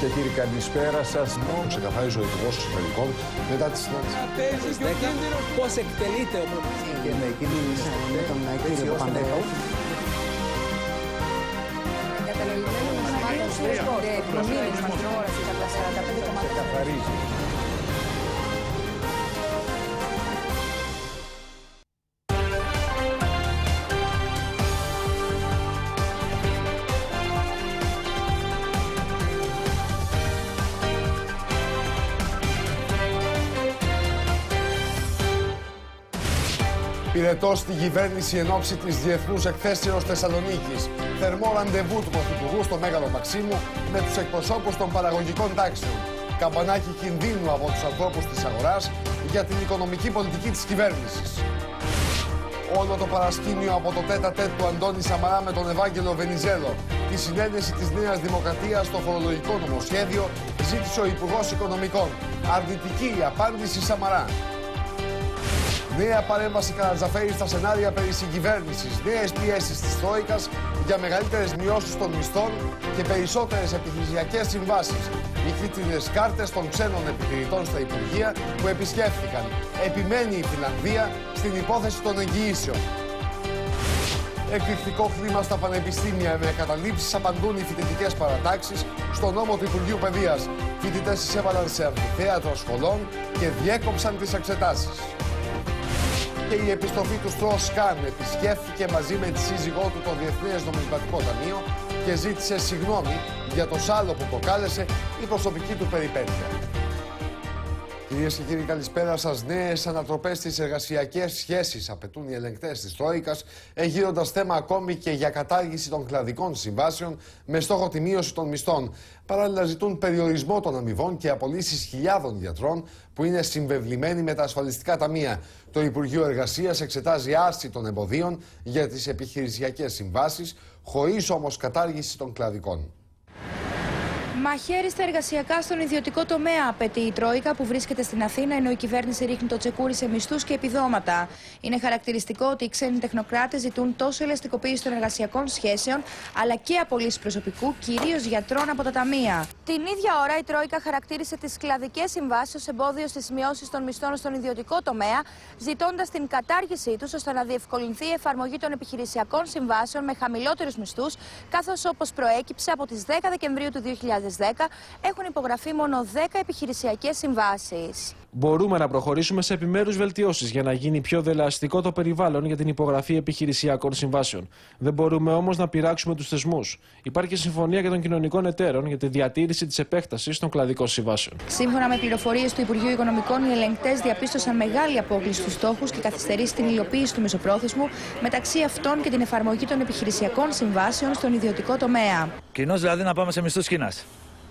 και κύριοι, καλησπέρα σας. Ξεκαθάριζε ο Υπουργός Εσωτερικών μετά τη συνάντηση. Πώς εκτελείται ο προπονητής. Και με κίνηση με τον κύριο Παπανδρέου. Ξεκαθαρίζει. Πυρετός στην κυβέρνηση εν ώψη της Διεθνούς Εκθέσεως Θεσσαλονίκης. Θερμό ραντεβού του Πρωθυπουργού στο Μέγαρο Μαξίμου με τους εκπροσώπους των παραγωγικών τάξεων. Καμπανάκι κινδύνου από τους ανθρώπους της αγοράς για την οικονομική πολιτική της κυβέρνησης. Όλο το παρασκήνιο από το τέτα-τέτ του Αντώνη Σαμαρά με τον Ευάγγελο Βενιζέλο. Τη συνένεση της Νέας Δημοκρατίας στο φορολογικό νομοσχέδιο ζήτησε ο Υπουργός Οικονομικών. Αρνητική η απάντηση Σαμαρά. Νέα παρέμβαση Καρατζαφέρη στα σενάρια περί συγκυβέρνησης, νέες πιέσεις της Τρόικας για μεγαλύτερες μειώσεις των μισθών και περισσότερες επιχειρησιακές συμβάσεις. Οι κίτρινες κάρτες των ξένων επιχειρητών στα Υπουργεία που επισκέφθηκαν. Επιμένει η Φινλανδία στην υπόθεση των εγγυήσεων. Εκρηκτικό κλίμα στα πανεπιστήμια με καταλήψεις απαντούν οι φοιτητικές παρατάξεις στο νόμο του Υπουργείου Παιδείας. Φοιτητές εισέβαλαν σε αμφιθέατρο σχολών και διέκοψαν τις εξετάσεις. Και η επιστροφή του Στρος-Καν επισκέφθηκε μαζί με τη σύζυγό του το Διεθνές Νομισματικό Ταμείο και ζήτησε συγγνώμη για το σάλο που προκάλεσε η προσωπική του περιπέτεια. Κυρίες και κύριοι, καλησπέρα σας. Νέες ανατροπές στις εργασιακές σχέσεις απαιτούν οι ελεγκτές της Τρόικας, εγείροντας θέμα ακόμη και για κατάργηση των κλαδικών συμβάσεων με στόχο τη μείωση των μισθών. Παράλληλα, ζητούν περιορισμό των αμοιβών και απολύσεις χιλιάδων γιατρών που είναι συμβεβλημένοι με τα ασφαλιστικά ταμεία. Το Υπουργείο Εργασίας εξετάζει άρση των εμποδίων για τις επιχειρησιακές συμβάσεις, χωρίς όμως κατάργηση των κλαδικών. Μαχαίρι στα εργασιακά στον ιδιωτικό τομέα απαιτεί η Τρόικα που βρίσκεται στην Αθήνα, ενώ η κυβέρνηση ρίχνει το τσεκούρι σε μισθούς και επιδόματα. Είναι χαρακτηριστικό ότι οι ξένοι τεχνοκράτες ζητούν τόσο ελαστικοποίηση των εργασιακών σχέσεων, αλλά και απολύσεις προσωπικού, κυρίως γιατρών από τα ταμεία. Την ίδια ώρα, η Τρόικα χαρακτήρισε τις κλαδικές συμβάσεις ως εμπόδιο στις μειώσεις των μισθών στον ιδιωτικό τομέα, ζητώντας την κατάργησή τους ώστε να διευκολυνθεί η εφαρμογή των επιχειρησιακών συμβάσεων με χαμηλότερους μισθούς, καθώς όπως προέκυψε από τις 10 Δεκεμβρίου του 2010 έχουν υπογραφεί μόνο 10 επιχειρησιακές συμβάσεις. Μπορούμε να προχωρήσουμε σε επιμέρους βελτιώσεις για να γίνει πιο δελεαστικό το περιβάλλον για την υπογραφή επιχειρησιακών συμβάσεων. Δεν μπορούμε όμως να πειράξουμε τους θεσμούς. Υπάρχει και συμφωνία και των κοινωνικών εταίρων για τη διατήρηση της επέκτασης των κλαδικών συμβάσεων. Σύμφωνα με πληροφορίες του Υπουργείου Οικονομικών, οι ελεγκτές διαπίστωσαν μεγάλη απόκλιση στους στόχους και καθυστερήσει στην υλοποίηση του μεσοπρόθεσμου, μεταξύ αυτών και την εφαρμογή των επιχειρησιακών συμβάσεων στον ιδιωτικό τομέα. Κοινώς δηλαδή να πάμε σε μισθούς Κίνας.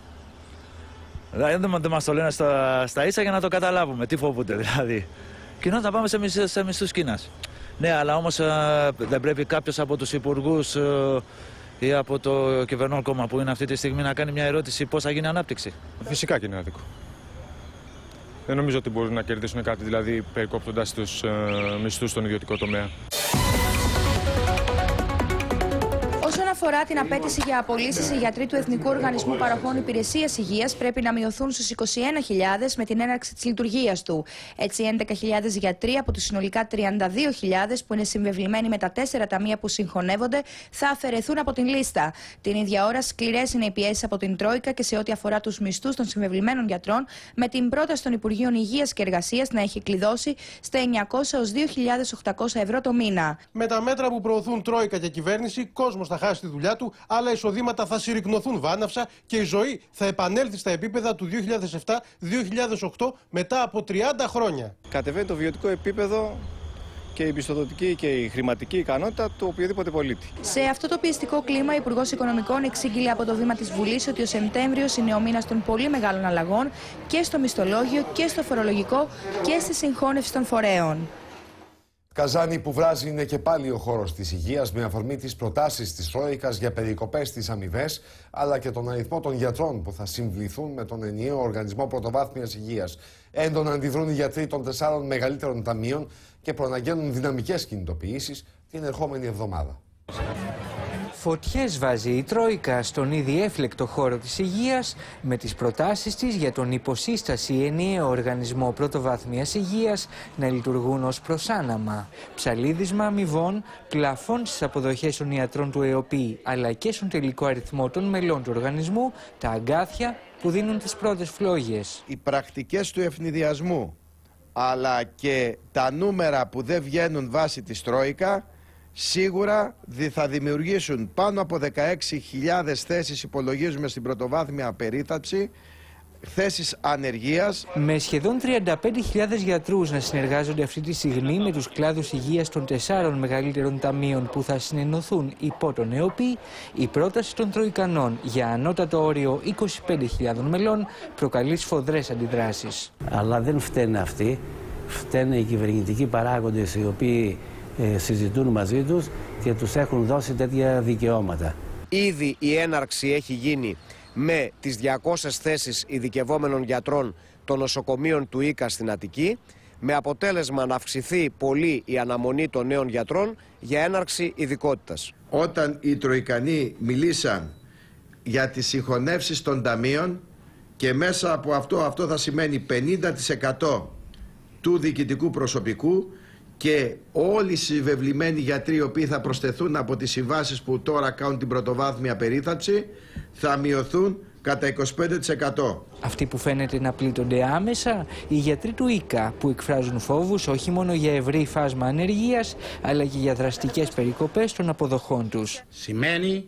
Δηλαδή δεν μας το λένε στα ίσα για να το καταλάβουμε. Τι φοβούνται δηλαδή. Κοινώς να πάμε σε μισθούς Κίνας. Ναι, αλλά όμως δεν πρέπει κάποιος από τους υπουργούς ή από το κυβερνών κόμμα που είναι αυτή τη στιγμή να κάνει μια ερώτηση πώς θα γίνει η ανάπτυξη. Φυσικά και είναι άδικο. Δεν νομίζω ότι μπορούν να κερδίσουν κάτι, δηλαδή περικόπτοντας τους μισθούς στον ιδιωτικό τομέα. Όσον αφορά την απέτηση για απολύσεις, οι γιατροί του Εθνικού Οργανισμού Παροχών Υπηρεσίας Υγείας πρέπει να μειωθούν στους 21.000 με την έναρξη της λειτουργίας του. Έτσι, 11.000 γιατροί από τους συνολικά 32.000 που είναι συμβεβλημένοι με τα 4 ταμεία που συγχωνεύονται θα αφαιρεθούν από την λίστα. Την ίδια ώρα, σκληρές είναι οι πιέσεις από την Τρόικα και σε ό,τι αφορά τους μισθούς των συμβεβλημένων γιατρών, με την πρόταση των Υπουργείων Υγείας και Εργασίας να έχει κλειδώσει στα 900 έως 2.800 ευρώ το μήνα. Με τα μέτρα που προωθούν Τρόικα και κυβέρνηση, κόσμος θα χάσει τη δουλειά του, άλλα εισοδήματα θα συρρικνωθούν βάναυσα και η ζωή θα επανέλθει στα επίπεδα του 2007-2008 μετά από 30 χρόνια. Κατεβαίνει το βιωτικό επίπεδο και η πιστοδοτική και η χρηματική ικανότητα του οποιοδήποτε πολίτη. Σε αυτό το πιεστικό κλίμα, ο Υπουργός Οικονομικών εξήγηλε από το βήμα της Βουλής ότι ο Σεπτέμβριος είναι ο μήνας των πολύ μεγάλων αλλαγών και στο μισθολόγιο και στο φορολογικό και στη συγχώνευση των φορέων. Καζάνι που βράζει είναι και πάλι ο χώρος της υγείας με αφορμή τις προτάσεις της Τρόικας για περικοπές στις αμοιβές, αλλά και τον αριθμό των γιατρών που θα συμβληθούν με τον ενιαίο Οργανισμό Πρωτοβάθμιας Υγείας. Έντονα αντιδρούν οι γιατροί των 4 μεγαλύτερων ταμείων και προαναγγέλνουν δυναμικές κινητοποιήσεις την ερχόμενη εβδομάδα. Φωτιές βάζει η Τρόικα στον ήδη έφλεκτο χώρο της υγείας με τις προτάσεις της για τον υποσύσταση ενιαίο οργανισμό πρωτοβάθμιας υγείας να λειτουργούν ως προσάναμα. Ψαλίδισμα αμοιβών, πλαφών στις αποδοχές των ιατρών του ΕΟΠΗ αλλά και στον τελικό αριθμό των μελών του οργανισμού, τα αγκάθια που δίνουν τις πρώτες φλόγες. Οι πρακτικές του ευνηδιασμού αλλά και τα νούμερα που δεν βγαίνουν βάσει της Τρόικα σίγουρα θα δημιουργήσουν πάνω από 16.000 θέσεις, υπολογίζουμε, στην πρωτοβάθμια περίθαλψη, θέσεις ανεργίας. Με σχεδόν 35.000 γιατρούς να συνεργάζονται αυτή τη στιγμή με τους κλάδους υγείας των 4 μεγαλύτερων ταμείων που θα συνενωθούν υπό τον ΕΟΠΗ, η πρόταση των Τροικανών για ανώτατο όριο 25.000 μελών προκαλεί σφοδρές αντιδράσεις. Αλλά δεν φταίνε αυτοί, φταίνε οι κυβερνητικοί παράγοντες οι οποίοι συζητούν μαζί τους και τους έχουν δώσει τέτοια δικαιώματα. Ήδη η έναρξη έχει γίνει με τις 200 θέσεις ειδικευόμενων γιατρών των νοσοκομείων του ΙΚΑ στην Αττική, με αποτέλεσμα να αυξηθεί πολύ η αναμονή των νέων γιατρών για έναρξη ειδικότητας. Όταν οι Τροικανοί μιλήσαν για τις συγχωνεύσεις των ταμείων και μέσα από αυτό θα σημαίνει 50% του διοικητικού προσωπικού και όλοι οι συμβεβλημένοι γιατροί οι οποίοι θα προσθεθούν από τις συμβάσεις που τώρα κάνουν την πρωτοβάθμια περίθαλψη θα μειωθούν κατά 25%. Αυτοί που φαίνεται να πλήττονται άμεσα, οι γιατροί του ΙΚΑ που εκφράζουν φόβους όχι μόνο για ευρύ φάσμα ανεργίας αλλά και για δραστικές περικοπές των αποδοχών τους. Σημαίνει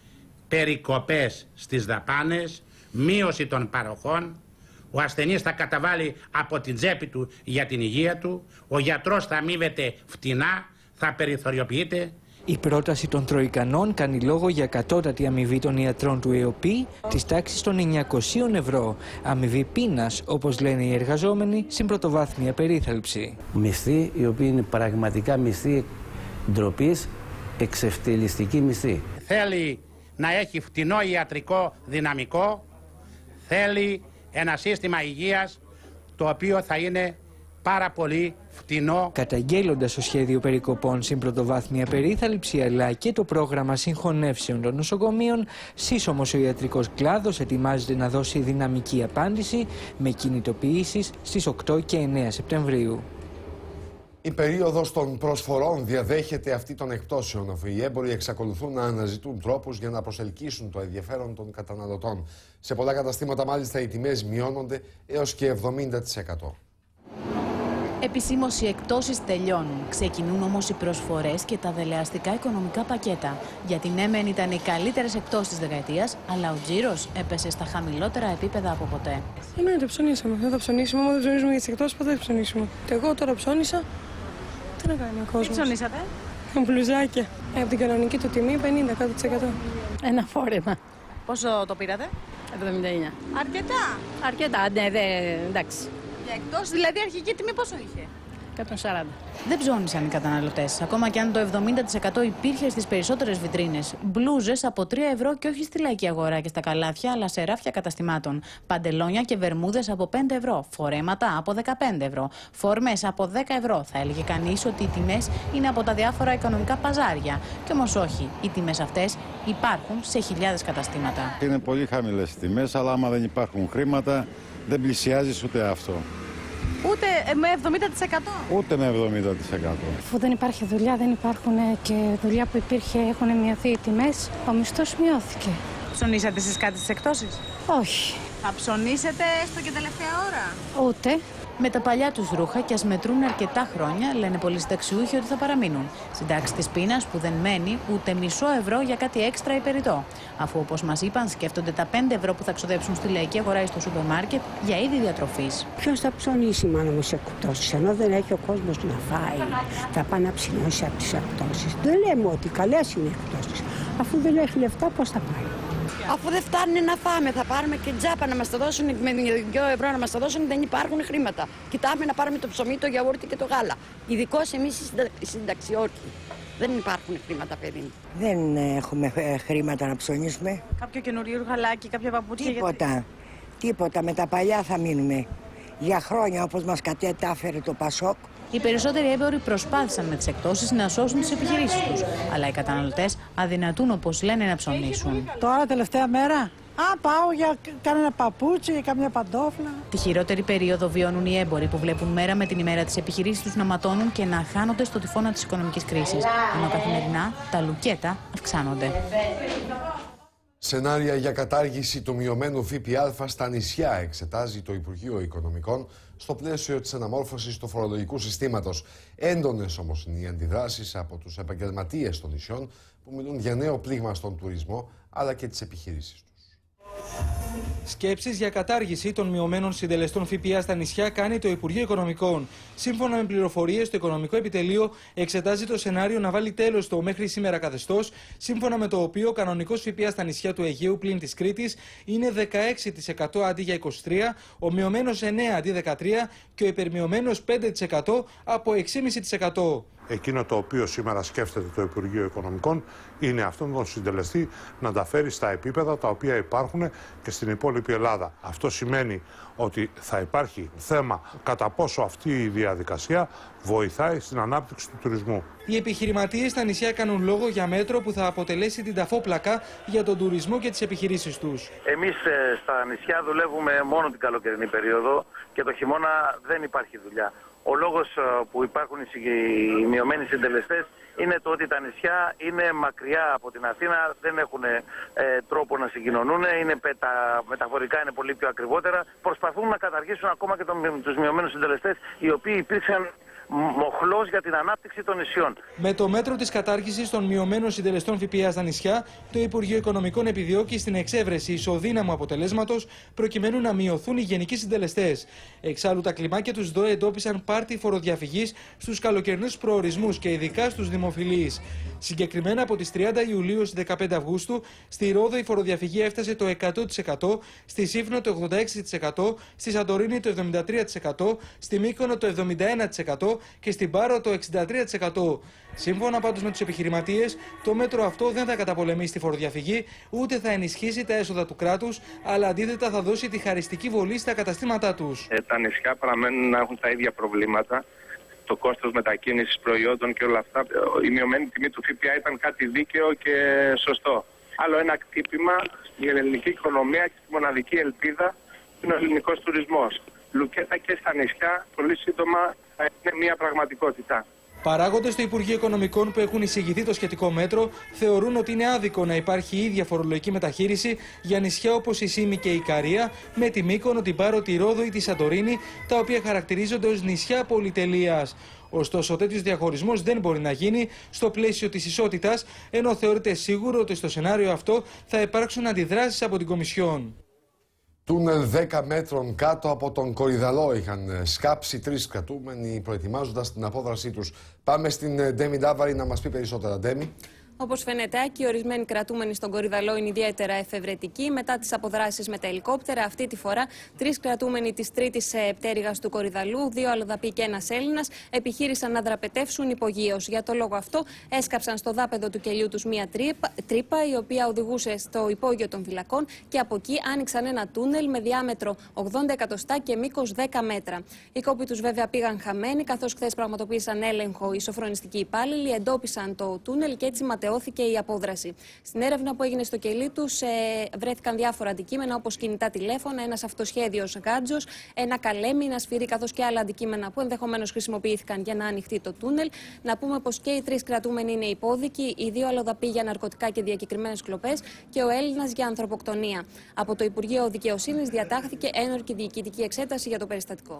περικοπές στις δαπάνες, μείωση των παροχών. Ο ασθενής θα καταβάλει από την τσέπη του για την υγεία του, ο γιατρός θα αμείβεται φτηνά, θα περιθωριοποιείται. Η πρόταση των Τροικανών κάνει λόγο για κατώτατη αμοιβή των ιατρών του ΕΟΠΗ της τάξης των 900 ευρώ. Αμοιβή πείνας, όπως λένε οι εργαζόμενοι, στην πρωτοβάθμια περίθαλψη. Μισθοί οι οποίοι είναι πραγματικά μισθοί ντροπής, εξευτελιστική μισθή. Θέλει να έχει φτηνό ιατρικό δυναμικό, θέλει ένα σύστημα υγείας το οποίο θα είναι πάρα πολύ φτηνό. Καταγγέλλοντας το σχέδιο περικοπών στην πρωτοβάθμια περίθαλψη αλλά και το πρόγραμμα συγχωνεύσεων των νοσοκομείων, σύσσωμος ο ιατρικός κλάδος ετοιμάζεται να δώσει δυναμική απάντηση με κινητοποιήσεις στις 8 και 9 Σεπτεμβρίου. Η περίοδος των προσφορών διαδέχεται αυτή των εκπτώσεων, αφού οι έμποροι εξακολουθούν να αναζητούν τρόπους για να προσελκύσουν το ενδιαφέρον των καταναλωτών. Σε πολλά καταστήματα, μάλιστα, οι τιμές μειώνονται έως και 70%. Επισήμως οι εκπτώσεις τελειώνουν. Ξεκινούν όμως οι προσφορές και τα δελεαστικά οικονομικά πακέτα. Γιατί ναι, μεν ήταν οι καλύτερες εκπτώσεις της δεκαετίας, αλλά ο τζίρος έπεσε στα χαμηλότερα επίπεδα από ποτέ. Ναι, το ψωνίσαμε. Δεν θα ψωνίσουμε. Άμα δεν ψωνίσουμε για τις εκπτώσεις, ποτέ δεν ψωνίσουμε. Εγώ τώρα ψώνισα. Τι να κάνει ο κόσμος. Τι ψωνίσατε? Μπλουζάκια. Από την κανονική του τιμή 50%. Ένα φόρεμα. Πόσο το πήρατε? 79. Αρκετά. Αρκετά, ναι, εντάξει. Για εκτός, δηλαδή αρχική τιμή πόσο είχε? 140. Δεν ψώνησαν οι καταναλωτές, ακόμα και αν το 70% υπήρχε στις περισσότερες βιτρίνες. Μπλούζες από 3 ευρώ και όχι στη λαϊκή αγορά και στα καλάθια, αλλά σε ράφια καταστημάτων. Παντελόνια και βερμούδες από 5 ευρώ. Φορέματα από 15 ευρώ. Φόρμες από 10 ευρώ. Θα έλεγε κανείς ότι οι τιμές είναι από τα διάφορα οικονομικά παζάρια. Κι όμως όχι. Οι τιμές αυτές υπάρχουν σε χιλιάδες καταστήματα. Είναι πολύ χαμηλές οι τιμές, αλλά άμα δεν υπάρχουν χρήματα, δεν πλησιάζεις ούτε αυτό. Ούτε με 70%. Ούτε με 70%. Αφού δεν υπάρχει δουλειά, δεν υπάρχουν και δουλειά που υπήρχε, έχουν μειωθεί οι τιμές, ο μισθός μειώθηκε. Ψωνίσατε εσείς κάτι στις εκπτώσεις? Όχι. Θα ψωνίσετε έστω και τελευταία ώρα? Ούτε. Με τα παλιά τους ρούχα και ας μετρούν αρκετά χρόνια, λένε πολλοί συνταξιούχοι ότι θα παραμείνουν. Στην τάξη της πείνας που δεν μένει ούτε μισό ευρώ για κάτι έξτρα ή περιττό. Αφού, όπως μας είπαν, σκέφτονται τα 5 ευρώ που θα ξοδέψουν στη λαϊκή αγορά ή στο σούπερ μάρκετ για είδη διατροφής. Ποιος θα ψωνίσει μάλλον σε εκπτώσεις, ενώ δεν έχει ο κόσμος να φάει? Θα πάει να ψηνώσει από τις εκπτώσεις. Δεν λέμε ότι καλές είναι εκπτώσεις. Αφού δεν έχει λεφτά, πώς θα πάει? Αφού δεν φτάνει να φάμε, θα πάρουμε και τζάπα να μας τα δώσουν, με 2 ευρώ να μας τα δώσουν, δεν υπάρχουν χρήματα. Κοιτάμε να πάρουμε το ψωμί, το γιαούρτι και το γάλα. Ειδικώς εμείς οι συνταξιόρκοι. Δεν υπάρχουν χρήματα, παιδί μου. Δεν έχουμε χρήματα να ψωνίσουμε. Κάποιο καινούριο γαλάκι, κάποια παπούτσια? Τίποτα. Με τα παλιά θα μείνουμε. Για χρόνια, όπως μας κατάφερε το Πασόκ, Οι περισσότεροι έμποροι προσπάθησαν με τις εκτόσεις να σώσουν τις επιχειρήσεις τους, αλλά οι καταναλωτές αδυνατούν, όπως λένε, να ψωνίσουν. Τώρα, τελευταία μέρα, πάω για κανένα παπούτσι, για καμιά παντόφλα. Τη χειρότερη περίοδο βιώνουν οι έμποροι που βλέπουν μέρα με την ημέρα τις επιχειρήσεις τους να ματώνουν και να χάνονται στο τυφώνα της οικονομικής κρίσης, ενώ καθημερινά τα λουκέτα αυξάνονται. Σενάρια για κατάργηση του μειωμένου ΦΠΑ στα νησιά εξετάζει το Υπουργείο Οικονομικών στο πλαίσιο της αναμόρφωσης του φορολογικού συστήματος. Έντονες όμως είναι οι αντιδράσεις από τους επαγγελματίες των νησιών που μιλούν για νέο πλήγμα στον τουρισμό αλλά και τις επιχειρήσεις τους. Σκέψεις για κατάργηση των μειωμένων συντελεστών ΦΠΑ στα νησιά κάνει το Υπουργείο Οικονομικών. Σύμφωνα με πληροφορίες, το Οικονομικό Επιτελείο εξετάζει το σενάριο να βάλει τέλος στο μέχρι σήμερα καθεστώς, σύμφωνα με το οποίο ο κανονικός ΦΠΑ στα νησιά του Αιγαίου πλην της Κρήτης είναι 16% αντί για 23%, ο μειωμένος 9% αντί 13% και ο υπερμειωμένος 5% από 6,5%. Εκείνο το οποίο σήμερα σκέφτεται το Υπουργείο Οικονομικών είναι αυτόν τον συντελεστή να τα φέρει στα επίπεδα τα οποία υπάρχουν και στην υπόλοιπη Ελλάδα. Αυτό σημαίνει ότι θα υπάρχει θέμα κατά πόσο αυτή η διαδικασία βοηθάει στην ανάπτυξη του τουρισμού. Οι επιχειρηματίες στα νησιά κάνουν λόγο για μέτρο που θα αποτελέσει την ταφόπλακα για τον τουρισμό και τις επιχειρήσεις τους. Εμείς στα νησιά δουλεύουμε μόνο την καλοκαιρινή περίοδο και το χειμώνα δεν υπάρχει δουλειά. Ο λόγος που υπάρχουν οι μειωμένοι συντελεστές είναι το ότι τα νησιά είναι μακριά από την Αθήνα, δεν έχουν τρόπο να συγκοινωνούν, μεταφορικά είναι πολύ πιο ακριβότερα. Προσπαθούν να καταργήσουν ακόμα και τους μειωμένους συντελεστές, οι οποίοι υπήρξαν μοχλός για την ανάπτυξη των νησιών. Με το μέτρο της κατάργησης των μειωμένων συντελεστών ΦΠΑ στα νησιά, το Υπουργείο Οικονομικών επιδιώκει στην εξέβρεση ισοδύναμου αποτελέσματος προκειμένου να μειωθούν οι γενικοί συντελεστές. Εξάλλου, τα κλιμάκια τους ΔΟΕ εντόπισαν πάρτι φοροδιαφυγής στους καλοκαιρινούς προορισμούς και ειδικά στους δημοφιλείς. Συγκεκριμένα από τις 30 Ιουλίου στις 15 Αυγούστου, στη Ρόδο η φοροδιαφυγή έφτασε το 100%, στη Σύφνο το 86%, στη Σαντορίνη το 73%, στη Μύκονο το 71%, και στην Πάρο το 63%. Σύμφωνα πάντως με τους επιχειρηματίες, το μέτρο αυτό δεν θα καταπολεμήσει τη φοροδιαφυγή, ούτε θα ενισχύσει τα έσοδα του κράτους, αλλά αντίθετα θα δώσει τη χαριστική βολή στα καταστήματά τους. Τα νησιά παραμένουν να έχουν τα ίδια προβλήματα. Το κόστος μετακίνησης προϊόντων και όλα αυτά. Η μειωμένη τιμή του ΦΠΑ ήταν κάτι δίκαιο και σωστό. Άλλο ένα κτύπημα στην ελληνική οικονομία και στη μοναδική ελπίδα είναι ο ελληνικός τουρισμός. Λουκέτα και στα νησιά πολύ σύντομα θα είναι μια πραγματικότητα. Παράγοντες στο Υπουργείο Οικονομικών που έχουν εισηγηθεί το σχετικό μέτρο θεωρούν ότι είναι άδικο να υπάρχει η ίδια φορολογική μεταχείριση για νησιά όπως η Σύμη και η Ικαρία, με τη Μύκονο, την Πάρο, τη Ρόδο ή τη Σαντορίνη, τα οποία χαρακτηρίζονται ως νησιά πολυτελείας. Ωστόσο, τέτοιος διαχωρισμός δεν μπορεί να γίνει στο πλαίσιο της ισότητας, ενώ θεωρείται σίγουρο ότι στο σενάριο αυτό θα υπάρξουν αντιδράσεις από την Κομισιόν. Τούνελ 10 μέτρων κάτω από τον Κορυδαλό είχαν σκάψει 3 κρατούμενοι προετοιμάζοντας την απόδρασή τους. Πάμε στην Ντέμι Ντάβαρη να μας πει περισσότερα. Ντέμι. Όπως φαίνεται, οι ορισμένοι κρατούμενοι στον Κορυδαλό είναι ιδιαίτερα εφευρετικοί. Μετά τις αποδράσεις με τα ελικόπτερα, αυτή τη φορά 3 κρατούμενοι της 3ης πτέρυγας του Κορυδαλού, 2 αλλοδαποί και 1 Έλληνας, επιχείρησαν να δραπετεύσουν υπογείως. Για το λόγο αυτό, έσκαψαν στο δάπεδο του κελιού τους μία τρύπα, η οποία οδηγούσε στο υπόγειο των φυλακών, και από εκεί άνοιξαν ένα τούνελ με διάμετρο 80 εκατοστά και μήκος 10 μέτρα. Οι κόποι τους βέβαια πήγαν χαμένοι, καθώς χθες πραγματοποίησαν έλεγχο οι σοφρονιστικοί υπάλληλοι, εντόπισαν το τούνελ και έτσι ματαιώθηκε η απόδραση. Στην έρευνα που έγινε στο κελί τους βρέθηκαν διάφορα αντικείμενα, όπως κινητά τηλέφωνα, ένας αυτοσχέδιος γάντζος, ένα καλέμι, ένα σφυρί, καθώς και άλλα αντικείμενα που ενδεχομένως χρησιμοποιήθηκαν για να ανοιχτεί το τούνελ. Να πούμε πως και οι 3 κρατούμενοι είναι υπόδικοι, οι 2 αλλοδαποί για ναρκωτικά και διακεκριμένες κλοπές και ο Έλληνας για ανθρωποκτονία. Από το Υπουργείο Δικαιοσύνης διατάχθηκε ένορκη διοικητική εξέταση για το περιστατικό.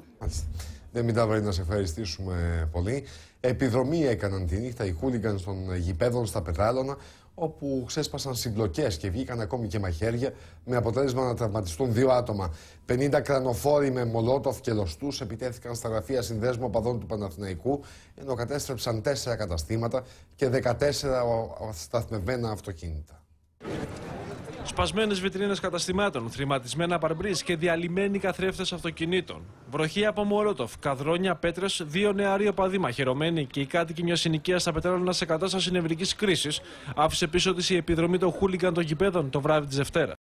Δεν μην τα βρει να σε ευχαριστήσουμε πολύ. Επιδρομή έκαναν τη νύχτα οι χούλιγκανς των γηπέδων στα Πετράλωνα, όπου ξέσπασαν συμπλοκές και βγήκαν ακόμη και μαχαίρια, με αποτέλεσμα να τραυματιστούν 2 άτομα. 50 κρανοφόροι με μολότοφ και λοστούς επιτέθηκαν στα γραφεία συνδέσμου οπαδών του Παναθηναϊκού, ενώ κατέστρεψαν 4 καταστήματα και 14 σταθμευμένα αυτοκίνητα. Σπασμένες βιτρίνες καταστημάτων, θρηματισμένα παρμπρίζ και διαλυμένοι καθρέφτες αυτοκινήτων. Βροχή από μολότοφ, καδρόνια, πέτρες, 2 νεαροί οπαδοί μαχαιρωμένοι και οι κάτοικοι μιας συνοικίας στα Πετράλωνα σε κατάσταση νευρικής κρίσης άφησε πίσω της η επιδρομή των χούλιγκαν των γηπέδων το βράδυ της Δευτέρας.